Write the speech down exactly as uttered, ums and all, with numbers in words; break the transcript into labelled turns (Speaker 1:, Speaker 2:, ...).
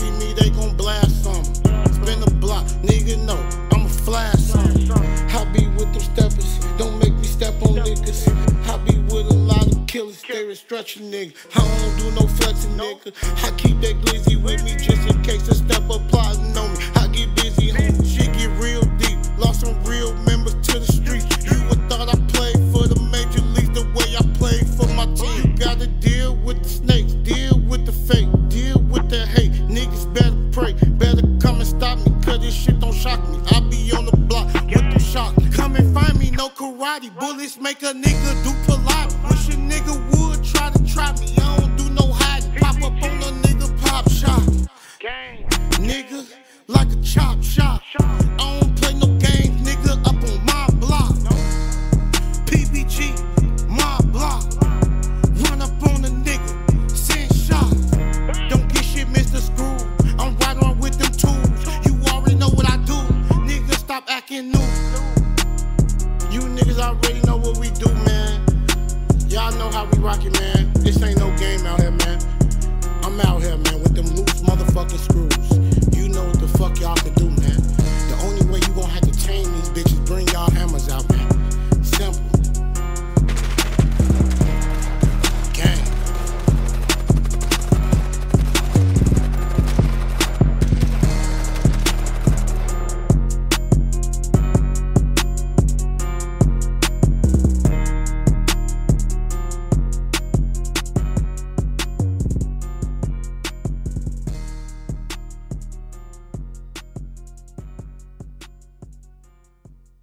Speaker 1: see me, they gon' blast some. Spin the block, nigga know, I'ma flash some. I be with them steppers, don't make me step on niggas. I be with a lot of killers, they restructure nigga. I don't do no flexing nigga. I keep that glizzy with me just in case a step up plotting on me. I get busy, homie, shit get real deep. Lost some real members to the streets. You would thought I played for the major leagues the way I played for my team. You gotta deal with the snakes, deal with the fake, deal with the hate. Niggas better pray, better come and stop me, cause this shit don't shock me. I be on the block with them shots. Come and find me, no karate. Bullets make a nigga do Pilates. Wish a nigga would try to try me. I don't do no hiding. Pop up on a nigga, pop shot. Gang.